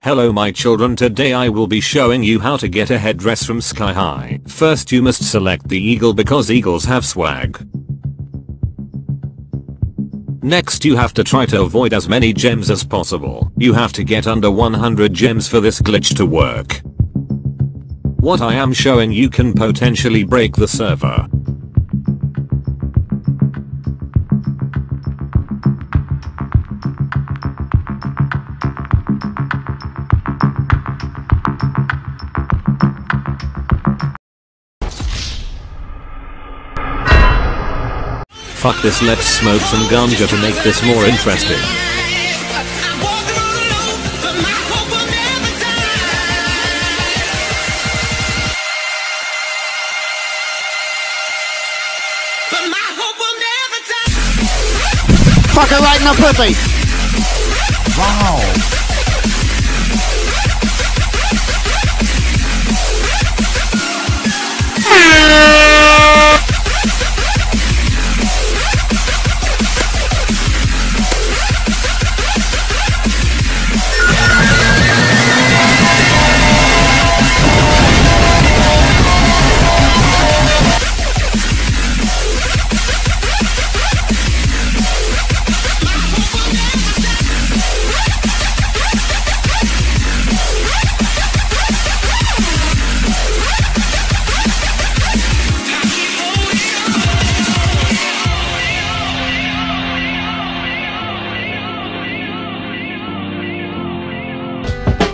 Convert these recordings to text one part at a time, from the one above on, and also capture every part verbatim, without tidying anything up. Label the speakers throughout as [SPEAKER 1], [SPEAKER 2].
[SPEAKER 1] Hello my children, today I will be showing you how to get a headdress from Sky High. First you must select the eagle because eagles have swag. Next you have to try to avoid as many gems as possible. You have to get under one hundred gems for this glitch to work. What I am showing you can potentially break the server. Fuck this, let's smoke some ganja to make this more interesting.
[SPEAKER 2] Fuck it right in the pussy! Wow!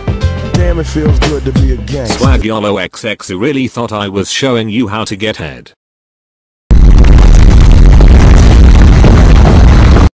[SPEAKER 3] Damn, it feels good to be a gangster.
[SPEAKER 1] Swag YOLO X X, who really thought I was showing you how to get head.